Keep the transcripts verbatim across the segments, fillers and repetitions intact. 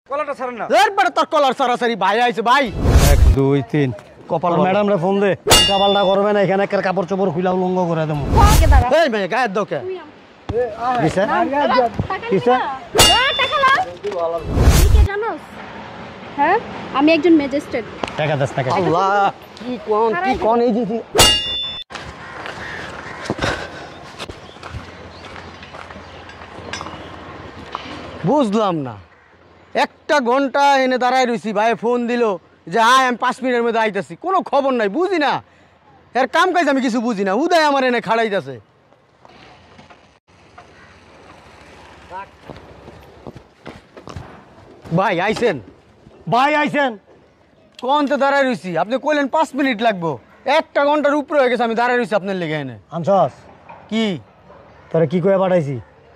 কলারটা ছাড়েন না। এরপরে তোর কলার সরাসরি ভাই আইছে ভাই। এক দুই তিন কপাল ম্যাডাম রে ফোন দে। কপালটা করবে না এখানে এর কাপড় চোপড় খুলা উলঙ্গ করে দেবো। এই মেয়ে গায়ের দাও কে? কিসে? কিসে? টাকা নাও। কি কে জানোস? হ্যাঁ আমি একজন ম্যাজিস্ট্রেট। টাকা দাস টাকা। আল্লাহ কি কোন কি কোন এই দিছি। বুঝলাম না একটা ঘন্টা এনে দাঁড়ায় রয়েছি ভাই ফোন দিল যে আয় আমি পাঁচ মিনিটের মধ্যে আইতেছি কোনো খবর নাই বুঝি না এর কাম কাজ আমি কিছু বুঝি না উদয় আমার এনে খাড়াইতেছে ভাই আইছেন ভাই আইছেন কোন তো দাঁড়ায় রয়েছি আপনি কইলেন পাঁচ মিনিট লাগবো একটা ঘন্টার উপরে হয়ে গেছে আমি দাঁড়ায় রয়েছি আপনার লেগে এনে আনছস কি তোরা কি কয়ে পাঠাইছি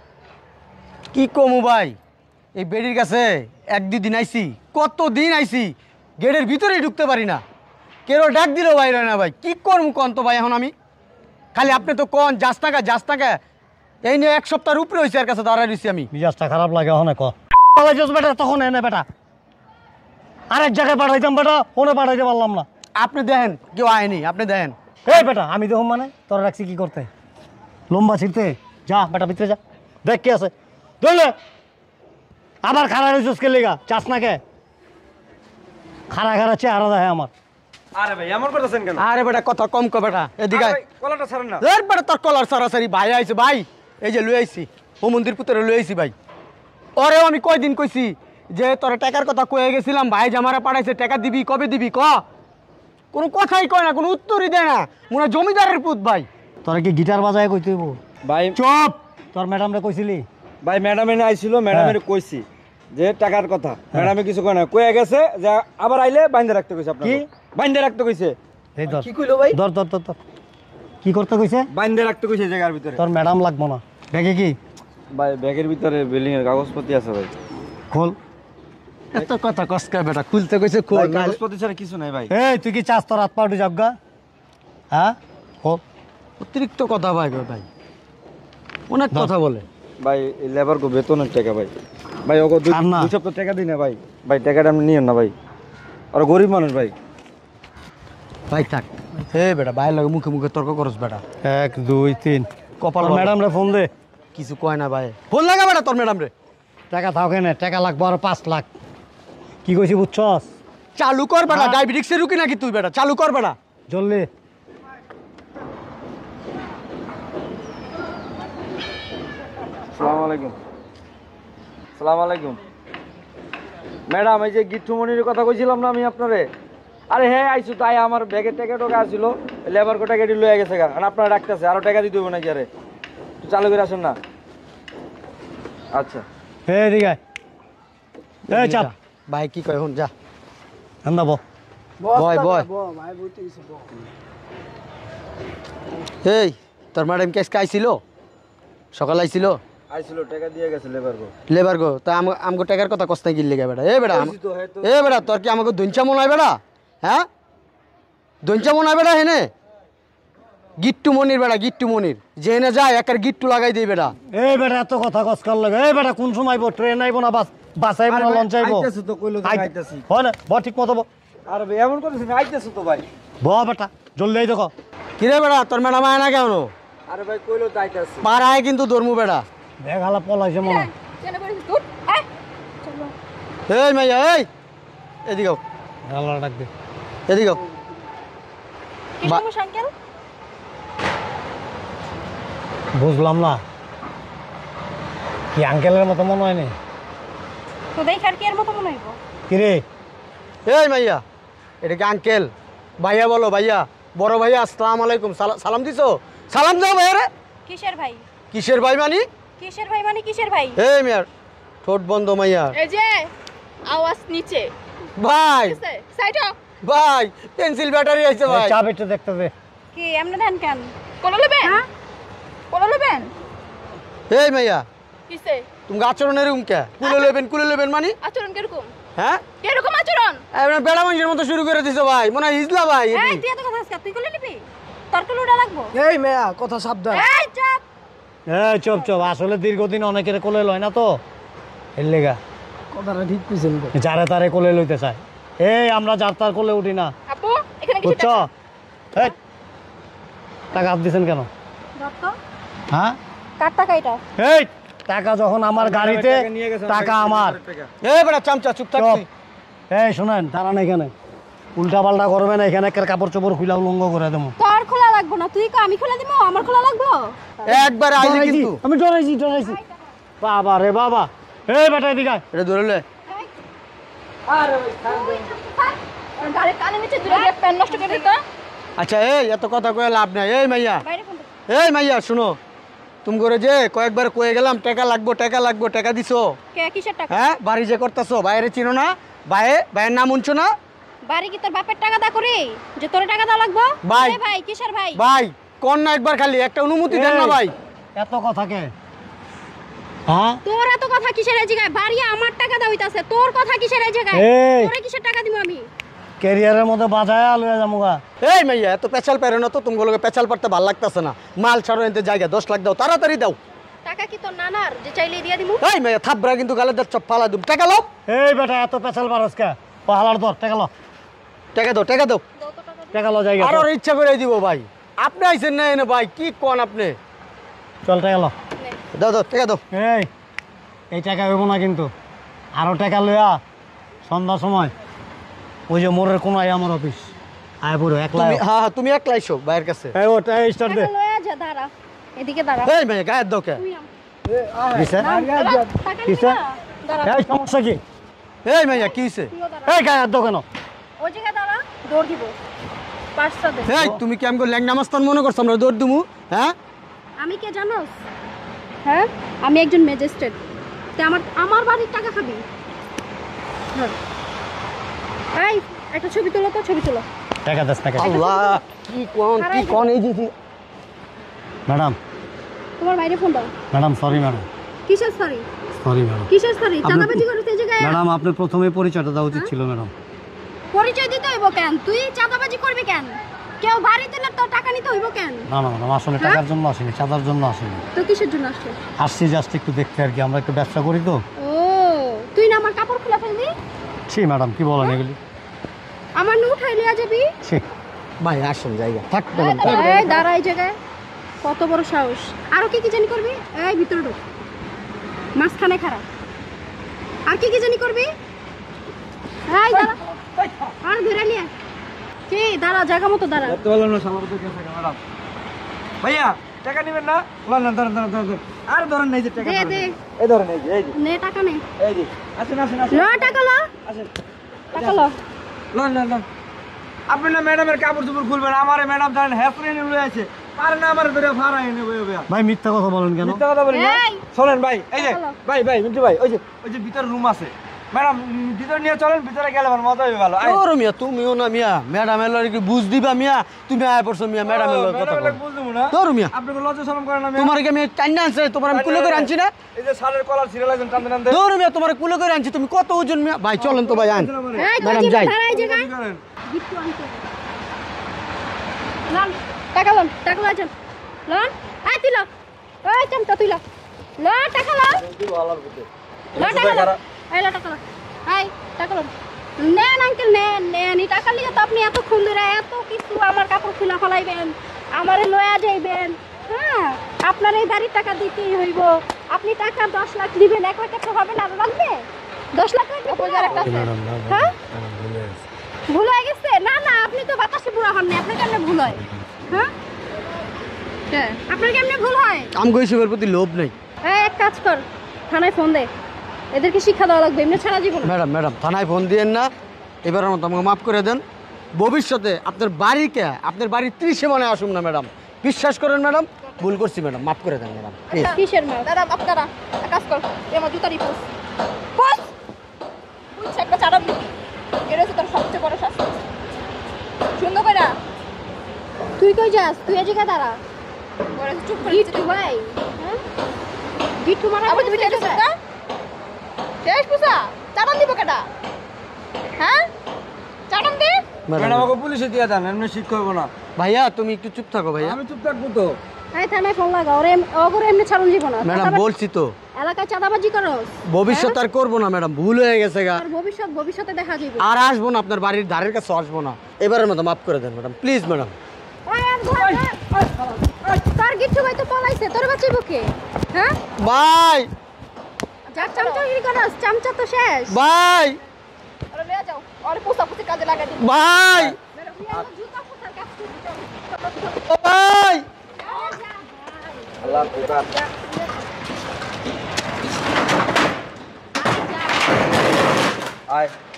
কি কমু ভাই এই বেডির কাছে এক দুই দিন আইছি কত দিন আইছি গেটের ভিতরেই ঢুকতে পারি না কেউ ডাক দিলেও বাইরে না ভাই কি করবো কন তো ভাই এখন আমি খালি আপনি তো কন যাস টাকা যাস টাকা এই নিয়ে এক সপ্তাহের উপরে হয়েছে এর কাছে দাঁড়ায় রয়েছি আমি মিজাজটা খারাপ লাগে ওখানে ক বেটা তখন এনে বেটা আরেক জায়গায় পাঠাইতাম বেটা ফোনে পাঠাইতে পারলাম না আপনি দেখেন কেউ আয়নি আপনি দেখেন এই বেটা আমি দেখুন মানে তোরা রাখছি কি করতে লম্বা ছিঁড়তে যা বেটা ভিতরে যা দেখ কে আছে ধরলে আবার খাড়া রয়েছিস কে লেগা চাস না কে খাড়া খাড়া চেহারা দেখে আমার আরে ভাই এমন করতেছেন কেন? আরে বেটা কথা কম কো বেটা এদিকে কলারটা ছাড়েন না। এর বেটা তোর কলার সরাসরি ভাই আইছে ভাই এই যে লই আইছি ও মন্দির পুত্রে লই আইছি ভাই ওরেও আমি কয়দিন কইছি যে তোর টাকার কথা কয়ে গেছিলাম ভাই জামারা পাঠাইছে টাকা দিবি কবে দিবি ক কোনো কথাই কয় না কোনো উত্তরই দেয় না মনে জমিদারের পুত ভাই তোরা কি গিটার বাজায় কইতে হইব ভাই চুপ তোর ম্যাডাম রে কইছিলি ভাই ম্যাডাম এনে আইছিল ম্যাডামের কইছি যে টাকার কথা ম্যাডামে কিছু কয় না কয়ে গেছে যে আবার আইলে বাইন্ধে রাখতে কইছে আপনাকে কি বাইন্ধে রাখতে কইছে এই ধর কি কইলো ভাই ধর ধর ধর ধর কি করতে কইছে বাইন্ধে রাখতে কইছে জায়গার ভিতরে তোর ম্যাডাম লাগবো না ব্যাগে কি ভাই ব্যাগের ভিতরে বিল্ডিং এর কাগজপত্র আছে ভাই খোল এত কথা কসকা বেটা খুলতে কইছে খোল ভাই কাগজপত্র ছাড়া কিছু নাই ভাই এই তুই কি চাস তোর হাত পা উঠে যাবগা হ্যাঁ খোল অতিরিক্ত কথা ভাই গো ভাই অনেক কথা বলে ভাই এই লেবার কো বেতনের টাকা ভাই ভাই ওগো দুই আর না। দুই সপ্তাহ টাকা দিই না ভাই ভাই টাকাটা আপনি নিয়েন না ভাই আর গরিব মানুষ ভাই ভাই থাক হে বেটা ভাইয়ের লগে মুখে মুখে তর্ক করস বেটা এক দুই তিন কপাল ম্যাডাম রে ফোন দে কিছু কয় না ভাই ফোন লাগা বেটা তোর ম্যাডাম রে টাকা থাও কেন টাকা লাগবো আর পাঁচ লাখ কি কইছি বুঝছস চালু কর বেটা ডায়াবেটিক্সের রুগী নাকি তুই বেটা চালু কর বেটা জলদি আসসালামু আলাইকুম আসসালামু আলাইকুম ম্যাডাম এই যে গিট্টুমনির কথা কইছিলাম না আমি আপনারে আরে হ্যাঁ আইসু তাই আমার ব্যাগে টাকা টাকা আসছিল লেবার কো টাকা লয়ে গেছে গা আর আপনারা ডাকতেছে আরো টাকা দিতে হবে নাকি আরে একটু চালু করে আসেন না আচ্ছা হে ঠিক আছে এই চাপ ভাই কি কয় এখন যা আন্দা বো বয় বয় এই তোর ম্যাডাম কেস আইছিল সকাল আইছিল আইছিল টাকা দিয়ে গেছে লেবার কো লেবার গো তা আমগো টাকার কথা কষ্ট গিল লেগে বেটা এ বেটা আম- তো হয়তো এ বেটা তোর কি আমাকে দঞ্চা মনে হয় বেটা হ্যাঁ দঞ্চা মনে হয় বেটা হেনে গিট্টু মনির বেটা গিট্টু মনির যে হেনে যায় একার গিট্টু লাগাই দিই বেটা এই বেটা এত কথা কসকার লাগে এই বেটা কোন সময় আইবো ট্রেন আইবো না বাস বাস আইবো না লঞ্চ আইবো আইতাছে তো কইলো তো আইতাছি হয় না ব ঠিক মতো ব আর ভাই এমন করতেছেন আইতাছে তো ভাই ব বেটা জলদি আই দেখো কিরে বেটা তোর ম্যাডাম আয় না কেন আরে ভাই কইলো তো আইতাছে পাড়ায় কিন্তু ধর্মু বেটা ব্যাগ হালা পলাইছে মনে হয়। কেন করিস তুই এই চলো এই মাইয়া এই এদিকে আও, হালা ডাক দে এদিকে আও। কি বা- সমস্যা আঙ্কেল বুঝলাম না কি আঙ্কেলের মতো মনে হয় নি তো দেখার কি এর মতো মনে হইব কিরে এই মাইয়া এটা কি আঙ্কেল ভাইয়া বলো ভাইয়া বড় ভাইয়া আসসালামু আলাইকুম সালা- সালাম দিছো সালাম দাও ভাইয়া রে কিসের ভাই কিসের ভাই মানি কিসের ভাই মানে কিসের ভাই এই মিয়ার ঠোঁট বন্ধ মাইয়া এই যে আওয়াজ নিচে ভাই সাইড হ ভাই পেন্সিল ব্যাটারি আছে ভাই চা বেটে দেখতে দে কি এমনে দেন কেন কোলো লবেন হ্যাঁ কোলো লবেন এই মাইয়া কিসে তুমি আচরণ এরকম কে কুলে লেবেন কুলে লেবেন মানি আচরণ কিরকম হ্যাঁ কিরকম আচরণ এবার বেড়া মানুষের মতো শুরু করে দিছো ভাই মনে হয় হিজলা ভাই এটি। এই তুই এত কথা আজকে তুই কোলে নিবি তোর কোলে উড়া লাগবো এই মেয়া কথা সাবধান এই চাপ এই চপ চপ আসলে দীর্ঘদিন অনেকের কোলে লয় না তো এর লেগা কথাটা ঠিক কইছেন তো যারে তারে কোলে লইতে চায় এই আমরা যার তার কোলে উঠি না আপু এখানে কিছু বুঝছো এই টাকা আপ দিছেন কেন দত্ত হ্যাঁ কার টাকা এটা এই টাকা যখন আমার গাড়িতে টাকা আমার এই বেটা চামচা চুপ থাক চুপ। তুই। এই শোনেন দাঁড়ান এখানে উল্টা পাল্টা করবেন এখানে একের কাপড় চোপড় খুলা উলঙ্গ করে দেবো তোর খোলা লাগবো না তুই কা আমি খোলা দিব আমার খোলা লাগবো একবার আইলি কিন্তু আমি ডরাইছি ডরাইছি বাবা রে বাবা এই বেটা এদিকে আয়। এটা ধরে লে গাড়ি কানে নিচে দূরে গিয়ে প্যান নষ্ট করে দিত আচ্ছা এই এত কথা কয়ে লাভ নাই এই মাইয়া বাইরে ফোন দে। এই মাইয়া শুনো তুমি করে যে কয়েকবার কয়ে গেলাম টাকা লাগবো টাকা লাগবো টাকা দিছো কে কিসের টাকা হ্যাঁ বাড়ি যে করতেছো বাইরে চিনো না বাইরে বাইরের নাম উনছো না বাড়ি কি তোর বাপের টাকা দা করি যে তোর টাকা দাও লাগবো ভাই। এ ভাই কিসের ভাই ভাই কোন না একবার খালি একটা অনুমতি দেন না এই, ভাই এত কথা কে হ্যাঁ তোর এত কথা কিসের এই জায়গায় বাড়ি আমার টাকা দাও হইতাছে তোর কথা কিসের এই জায়গায় এই। তোরে কিসের টাকা দিব আমি ক্যারিয়ারের মধ্যে বাজায় লয়ে যামুগা এই মাইয়া এত পেছাল পেরে না তো তোমাগুলোকে পেছাল পারতে ভালো লাগতেছে না মাল ছাড়ো এতে জায়গা দশ লাখ দাও তাড়াতাড়ি দাও টাকা কি তোর নানার যে চাইলে দিয়ে দিমু এই মাইয়া থাবরা কিন্তু গালে দাঁত চপ ফালা দিম টাকা লো এই বেটা এত পেছাল পারস কে ও হালার ধর টাকা লো টাকা দাও টাকা দাও দাও তো টাকা টাকা লো জায়গা আর ওর ইচ্ছা করে দিব ভাই আপনি আইছেন না এনে ভাই কি কোন আপনি চল টাকা লো নে। দাও দাও টাকা দাও এই এই টাকা হইব না কিন্তু আরো টাকা লইয়া সন্ধ্যার সময় ওই যে মোড়ের কোনায় আমার অফিস আয় পুরো একলা তুমি হ্যাঁ হ্যাঁ তুমি একলাই শো ভাইয়ের কাছে এই ও টাকা স্টার্ট দে টাকা লয়ে যা দাঁড়া এদিকে দাঁড়া এই মাইয়া গায়ের দাও কে তুই নাম। দিছে নাম, দাঁড়া, টাকা নিবি কিসে? না? দাঁড়া এই সমস্যা কি এই মাইয়া কি হইছে তুইও দাঁড়া এই গায়ে হাত দাও কেন ওই জায়গায় দাঁড়া দৌড় দিব পাঁচটা দে এই তুমি কি আমাকে ল্যাংনা মাস্তান মনে করছো আমরা দৌড় দিমু হ্যাঁ আমি কে জানোস হ্যাঁ আমি একজন ম্যাজিস্ট্রেট তে আমার আমার বাড়ির টাকা খাবি ধর। এই একটা ছবি তোলো তো ছবি তোলো টাকা দাস টাকা আল্লাহ কি কোন কি কোন এই যে ম্যাডাম তোমার বাইরে ফোন দাও ম্যাডাম সরি ম্যাডাম কিসের সরি সরি ম্যাডাম কিসের সরি চাঁদাবাজি করতে এই জায়গায় ম্যাডাম আপনি প্রথমে পরিচয়টা দেওয়া উচিত ছিল ম্যাডাম পরিচয় দিতে হইব কেন তুই চাঁদাবাজি করবি কেন কেউ বাড়ি তুলে তো টাকা নিতে হইব কেন না না ম্যাডাম আসলে টাকার জন্য আসেনি চাঁদার জন্য আসেনি তো কিসের জন্য আসছে আসছি জাস্ট একটু দেখতে আর কি আমরা একটু ব্যবসা করি তো ও তুই না আমার কাপড় খুলে ফেলবি ছি ম্যাডাম কি বলেন এগুলি আমার নু উঠাই লিয়া যাবি ছি ভাই আসুন জায়গা থাক এই দাঁড়া এই জায়গায় কত বড় সাহস আরো কি কি জানি করবি এই ভিতরে ঢুক মাঝখানে খারাপ আর কি কি জানি করবি এই দাঁড়া আর ধরে নিয়ে কি দাঁড়া জায়গা মতো দাঁড়া দেখতে পারলাম না সালাম তো কেসে ম্যাডাম ভাইয়া টাকা নেবেন না না না ধরেন ধরেন ধরেন আর ধরেন এই যে টাকা দে ধরেন। দে এই ধরেন এই যে এই যে নে টাকা নে এই যে আসেন আসেন আসেন ল টাকা ল আসেন টাকা ল লন লন লন আপনি না ম্যাডামের কাপড় চোপড় খুলবেন আমারে ম্যাডাম জানেন হ্যাপরে নিয়ে লয়ে আছে পারে না আমার ধরে ভাড়া এনে বইয়া বইয়া ভাই মিথ্যা কথা বলেন কেন মিথ্যা কথা বলি না এই! চলেন ভাই এই যে চলো। ভাই ভাই মিন্টু ভাই ওই যে ওই যে ভিতরে রুম আছে ম্যাডাম ভিতরে নিয়ে চলেন ভিতরে গেলে আমার মজা হবে ভালো আয়। ওর মিয়া তুমিও না মিয়া ম্যাডাম এলো কি বুঝ দিবা মিয়া তুমি আয় পড়ছো মিয়া ম্যাডাম এলো ও, কথা ম্যাডাম বল এলাকা বুঝলাম না তোর মিয়া আপনাকে লজ্জা শরম করেন না মিয়া? তোমার কি আমি টাইনা আনছি তোমার আমি কুলে করে আনছি না এই যে শালের কলার ছিঁড়ে লাগছেন টানতে টানতে তোর মিয়া তোমার কুলে করে আনছি তুমি কত ওজন মিয়া ভাই চলেন তো ভাই আন এই ম্যাডাম, কই যাই। দাঁড়া এই জায়গায় কি করেন গিফট আনতে লন টাকা লন টাকা লন লন আই তুই ল ওই চামটা তুই ল ল টাকা ল ল টাকা ল এই ল টাকা ল এই টাকা ল নেন আঙ্কেল নেন নেন এই টাকা লিয়ে তো আপনি এত খুন ধরে এত কিছু আমার কাপড় খুলে ফলাইবেন আমারে লয়া যাইবেন হ্যাঁ আপনার এই বাড়ির টাকা দিতেই হইব আপনি টাকা দশ লাখ দিবেন এক লাখ টাকা হবে না আরো লাগবে দশ লাখ টাকা পয়সার একটা আছে হ্যাঁ ভুল হয়ে গেছে না না আপনি তো বাতাসে বুড়া হন না আপনার কেমনে ভুল হয় হ্যাঁ হ্যাঁ আপনার কেমনে ভুল হয় আমগো হিসেবের প্রতি লোভ নেই এই এক কাজ কর থানায় ফোন দে এদেরকে শিক্ষা দেওয়া লাগবে এমনি সারা জীবন ম্যাডাম ম্যাডাম থানায় ফোন দিয়েন না এবারের মতো আমাকে মাফ করে দেন ভবিষ্যতে আপনার বাড়িকে আপনার বাড়ির ত্রিশে মনে আসুন না ম্যাডাম বিশ্বাস করেন ম্যাডাম ভুল করছি ম্যাডাম মাফ করে দেন ম্যাডাম প্লিজ কিসের মাল দাঁড়া বাপ দাঁড়া এক কাজ কর তুই আমার জুতারি পোস পোস বুঝছে একটা চাড়া দিবি এটা হচ্ছে তোর সবচেয়ে বড় শাস্তি সুন্দর করে না তুই কই যাস তুই এই জায়গায় দাঁড়া বড় চুপ করে গিট্টু ভাই হ্যাঁ গিট্টু মারা আবার তুমি টেলিস না শেষ পুষা চাড়ান দিব কেডা হ্যাঁ চাড়ান দে ম্যাডাম আমাকে পুলিশে দিয়ে দেন এমনি শিক্ষা হইব না ভাইয়া তুমি একটু চুপ থাকো ভাইয়া আমি চুপ থাকবো তো এই থানায় ফোন লাগা ওরে ওরে এমনি ছাড়ুন জীবন না ম্যাডাম বলছি তো এলাকায় চাঁদাবাজি করস ভবিষ্যৎ আর করবো না ম্যাডাম, ভুল হয়ে গেছে গা। আর ভবিষ্যৎ ভবিষ্যতে দেখা যাবে আর আসবো না, আপনার বাড়ির ধারের কাছে আসবো না, এবারের মতো মাফ করে দেন ম্যাডাম, প্লিজ ম্যাডাম। ওই আর ঘর তোর গিট্টু ভাই তো পলাইছে তোর বাঁচিব কে হ্যাঁ ভাই যার চামচাগিরি করস চামচা তো শেষ ভাই আরে নিয়ে যাও আরে পোষা পুষি কাজে লাগা দিবি ভাই জুতা পোষার কাজ করবি ও ভাই আল্লাহ হাফেজ। আয়